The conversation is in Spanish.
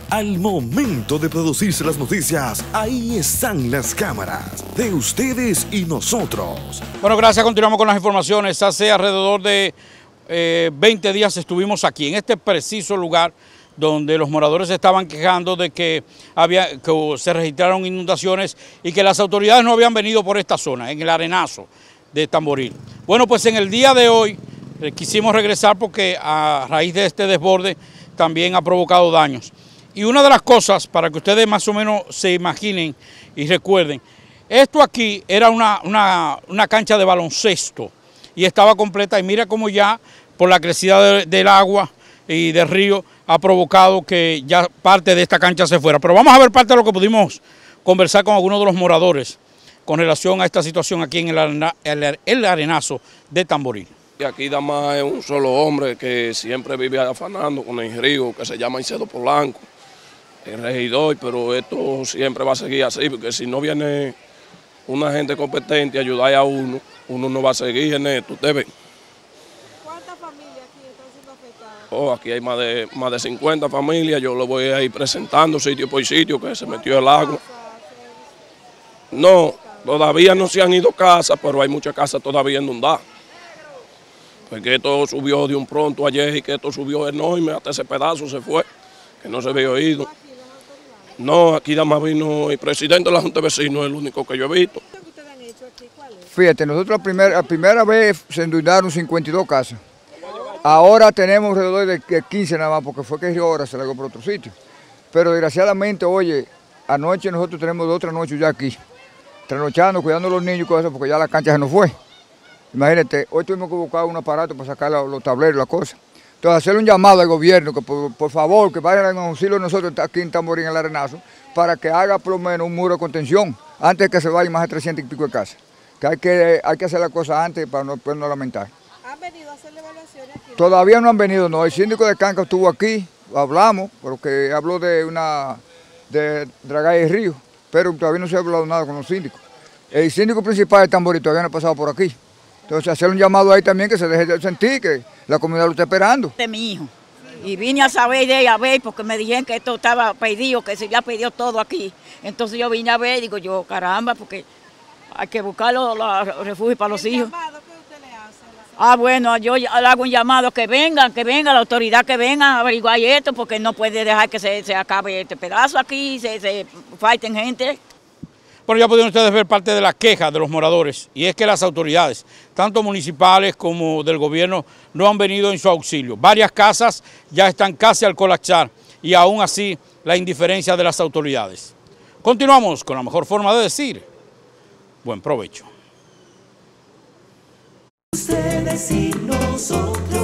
Al momento de producirse las noticias, ahí están las cámaras de ustedes y nosotros. Bueno, gracias. Continuamos con las informaciones. Hace alrededor de 20 días estuvimos aquí, en este preciso lugar, donde los moradores estaban quejando de que se registraron inundaciones y que las autoridades no habían venido por esta zona, en el Arenazo de Tamboril. Bueno, pues en el día de hoy quisimos regresar porque a raíz de este desborde también ha provocado daños. Y una de las cosas, para que ustedes más o menos se imaginen y recuerden, esto aquí era una cancha de baloncesto y estaba completa, y mira cómo ya por la crecida del agua y del río ha provocado que ya parte de esta cancha se fuera. Pero vamos a ver parte de lo que pudimos conversar con algunos de los moradores con relación a esta situación aquí en el Arenazo de Tamboril. Y aquí nada más es un solo hombre que siempre vive afanando con el río, que se llama Icedo Polanco, el regidor, pero esto siempre va a seguir así, porque si no viene una gente competente a ayudar a uno no va a seguir en esto, usted ve. ¿Cuántas familias aquí están siendo afectadas? Oh, aquí hay más de 50 familias, yo lo voy a ir presentando sitio por sitio, que se metió el agua. No, todavía no se han ido casas, pero hay muchas casas todavía inundadas. Porque esto subió de un pronto ayer y que esto subió enorme, hasta ese pedazo se fue, que no se había oído. No, aquí nada más vino el presidente de la Junta de Vecinos, el único que yo he visto. ¿Qué ustedes han hecho aquí? ¿Cuál es? Fíjate, nosotros la primera vez se inundaron 52 casas. Ahora tenemos alrededor de 15 nada más, porque fue que ahora se largó por otro sitio. Pero desgraciadamente, oye, anoche nosotros tenemos 2 trasnochos ya aquí, trasnochando, cuidando a los niños y cosas, porque ya la cancha se nos fue. Imagínate, hoy tuvimos que buscar un aparato para sacar los tableros, las cosas. Entonces, hacerle un llamado al gobierno, que por favor, que vayan en auxilio de nosotros aquí en Tamboril, en el Arenazo, para que haga por lo menos un muro de contención, antes de que se vayan más de 300 y pico de casas. Que hay que hacer las cosas antes para no lamentar. ¿Han venido a hacer la evaluación aquí? Todavía no han venido, no. El síndico de Canca estuvo aquí, hablamos, porque habló de dragar el río, pero todavía no se ha hablado nada con los síndicos. El síndico principal de Tamboril todavía no ha pasado por aquí. Entonces, hacer un llamado ahí también, que se deje de sentir que la comunidad lo está esperando. De mi hijo. Y vine a saber de ella, a ver, porque me dijeron que esto estaba pedido, que se había pedido todo aquí. Entonces yo vine a ver, digo yo, caramba, porque hay que buscar los refugios para los hijos. ¿Llamado que usted le hace? Bueno, yo le hago un llamado que venga la autoridad que venga a averiguar esto, porque no puede dejar que se acabe este pedazo aquí, se falten gente. Bueno, ya pudieron ustedes ver parte de la queja de los moradores, y es que las autoridades, tanto municipales como del gobierno, no han venido en su auxilio. Varias casas ya están casi al colapsar, y aún así la indiferencia de las autoridades. Continuamos con la mejor forma de decir, buen provecho. Ustedes y nosotros.